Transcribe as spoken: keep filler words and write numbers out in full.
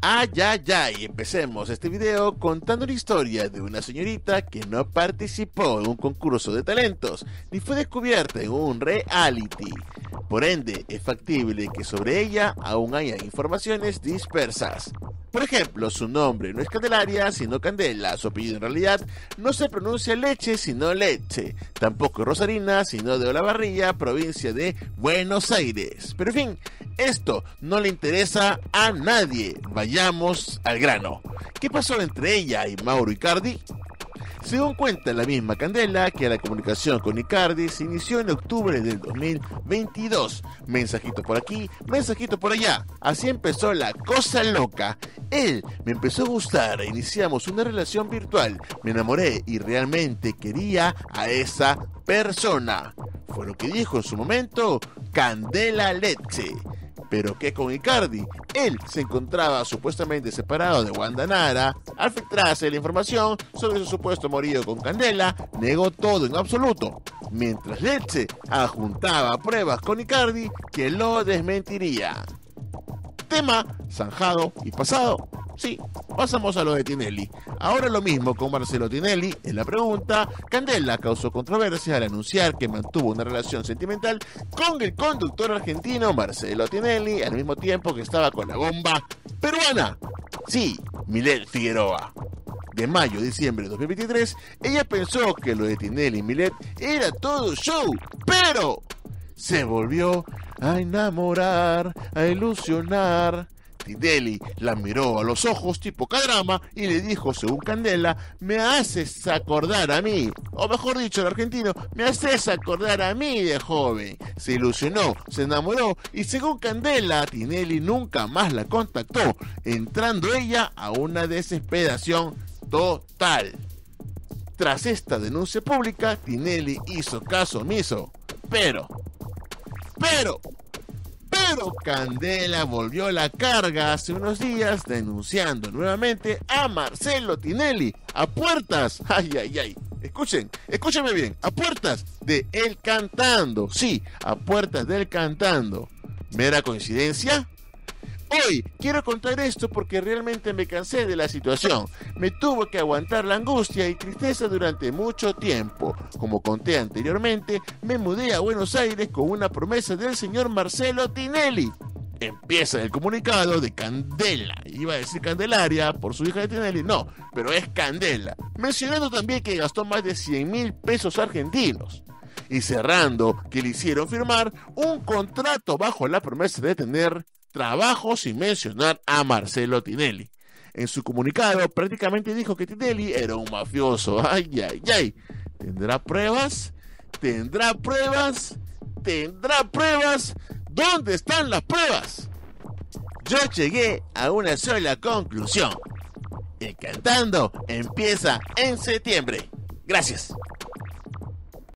Ay, ay, ay, empecemos este video contando la historia de una señorita que no participó en un concurso de talentos, ni fue descubierta en un reality. Por ende, es factible que sobre ella aún haya informaciones dispersas. Por ejemplo, su nombre no es Candelaria, sino Candela. Su apellido en realidad no se pronuncia Leche, sino Leche. Tampoco es Rosarina, sino de Olavarría, provincia de Buenos Aires. Pero en fin, esto no le interesa a nadie. Vayamos al grano. ¿Qué pasó entre ella y Mauro Icardi? Según cuenta la misma Candela, que la comunicación con Icardi se inició en octubre del dos mil veintidós. Mensajito por aquí, mensajito por allá. Así empezó la cosa loca. Él me empezó a gustar e iniciamos una relación virtual. Me enamoré y realmente quería a esa persona. Fue lo que dijo en su momento Candela Leche. Pero ¿qué con Icardi? Él se encontraba supuestamente separado de Wanda Nara. Al filtrarse la información sobre su supuesto amorío con Candela, negó todo en absoluto, mientras Leche adjuntaba pruebas con Icardi que lo desmentiría. Tema zanjado y pasado. Sí, pasamos a lo de Tinelli. Ahora lo mismo con Marcelo Tinelli. En la pregunta, Candela causó controversia al anunciar que mantuvo una relación sentimental con el conductor argentino Marcelo Tinelli al mismo tiempo que estaba con la bomba peruana. Sí, Milet Figueroa. De mayo a diciembre de dos mil veintitrés, ella pensó que lo de Tinelli y Milet era todo show, pero se volvió a enamorar, a ilusionar. Tinelli la miró a los ojos tipo K-drama y le dijo, según Candela, me haces acordar a mí, o mejor dicho el argentino, me haces acordar a mí de joven. Se ilusionó, se enamoró y según Candela, Tinelli nunca más la contactó, entrando ella a una desesperación total. Tras esta denuncia pública, Tinelli hizo caso omiso, pero, pero... Pero Candela volvió a la carga hace unos días denunciando nuevamente a Marcelo Tinelli a puertas, ay, ay, ay, escuchen, escúchenme bien, a puertas de él cantando, sí, a puertas de él cantando. ¿Mera coincidencia? Hoy quiero contar esto porque realmente me cansé de la situación. Me tuve que aguantar la angustia y tristeza durante mucho tiempo. Como conté anteriormente, me mudé a Buenos Aires con una promesa del señor Marcelo Tinelli. Empieza el comunicado de Candela. Iba a decir Candelaria por su hija de Tinelli, no, pero es Candela. Mencionando también que gastó más de cien mil pesos argentinos. Y cerrando que le hicieron firmar un contrato bajo la promesa de tener trabajo sin mencionar a Marcelo Tinelli. En su comunicado prácticamente dijo que Tinelli era un mafioso. Ay, ay, ay. ¿Tendrá pruebas? ¿Tendrá pruebas? ¿Tendrá pruebas? ¿Dónde están las pruebas? Yo llegué a una sola conclusión. El cantando empieza en septiembre. Gracias.